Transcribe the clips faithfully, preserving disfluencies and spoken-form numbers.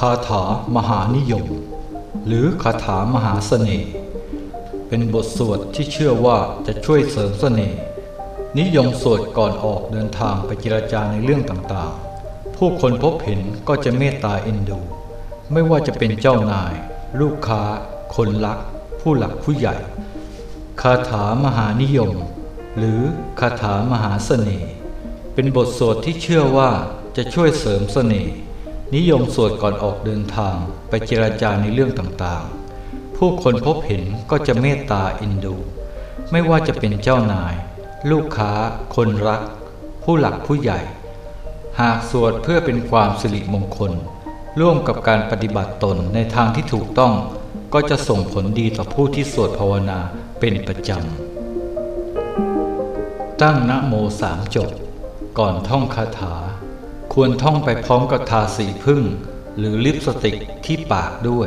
าถามหานิยมหรือคาถามหาเสน่ห์เป็นบทสวดที่เชื่อว่าจะช่วยเสริมเสน่ห์นิยมสวดก่อนออกเดินทางไปเจรจาในเรื่องต่างๆผู้คนพบเห็นก็จะเมตตาเอ็นดูไม่ว่าจะเป็นเจ้านายลูกค้าคนรักผู้หลักผู้ใหญ่คาถามหานิยมหรือคาถามหาเสน่ห์เป็นบทสวดที่เชื่อว่าจะช่วยเสริมเสน่ห์นิยมสวดก่อนออกเดินทางไปเจรจาในเรื่องต่างๆผู้คนพบเห็นก็จะเมตตาเอ็นดูไม่ว่าจะเป็นเจ้านายลูกค้าคนรักผู้หลักผู้ใหญ่หากสวดเพื่อเป็นความสิริมงคลร่วมกับการปฏิบัติตนในทางที่ถูกต้องก็จะส่งผลดีต่อผู้ที่สวดภาวนาเป็นประจำตั้งนะโมสามจบก่อนท่องคาถาควรท่องไปพร้อมกับทาสีพึ่งหรือลิปสติกที่ปากด้วย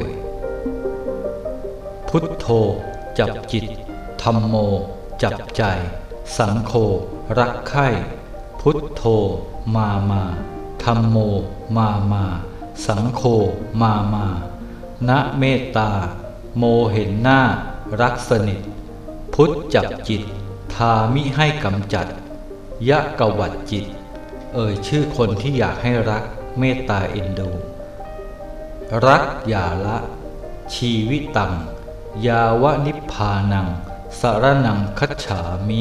พุทโธจับจิตธัมโมจับใจสังโฆรักใคร่พุทโธมามาธัมโมมามาสังโฆมามานะเมตตาโมเห็นหน้ารักสนิทพุทธจับจิตทามิให้กำจัดยะกวัดจิตเอ่ยชื่อคนที่อยากให้รักเมตตาเอ็นดูรักอย่าละชีวิตังยาวะนิพพานังสรนังคัจฉามิ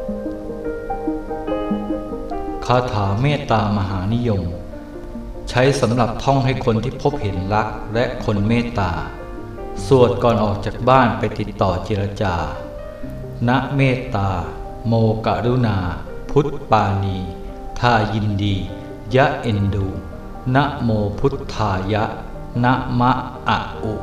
คาถาเมตตามหานิยมใช้สำหรับท่องให้คนที่พบเห็นรักและคนเมตตาสวดก่อนออกจากบ้านไปติดต่อเจรจานะเมตตาโมกรุณาพุทธปานีทายินดียะเอ็นดูนะโมพุทธายะนะมะอะอุ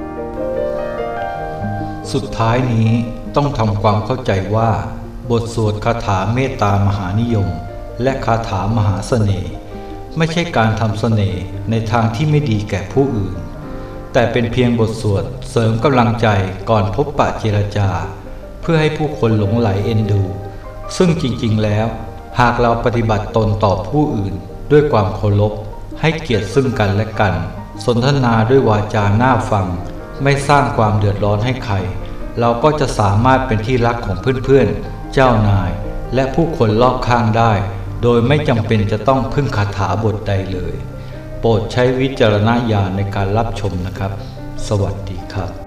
สุดท้ายนี้ต้องทำความเข้าใจว่าบทสวดคาถาเมตตามหานิยมและคาถามหาเสน่ห์ไม่ใช่การทำเสน่ห์ในทางที่ไม่ดีแก่ผู้อื่นแต่เป็นเพียงบทสวดเสริมกำลังใจก่อนพบปะเจรจาเพื่อให้ผู้คนหลงไหลเอ็นดูซึ่งจริงๆแล้วหากเราปฏิบัติตนต่อผู้อื่นด้วยความเคารพให้เกียรติซึ่งกันและกันสนทนาด้วยวาจาน่าฟังไม่สร้างความเดือดร้อนให้ใครเราก็จะสามารถเป็นที่รักของเพื่อนๆเจ้านายและผู้คนรอบข้างได้โดยไม่จำเป็นจะต้องพึ่งคาถาบทใดเลยโปรดใช้วิจารณญาณในการรับชมนะครับสวัสดีครับ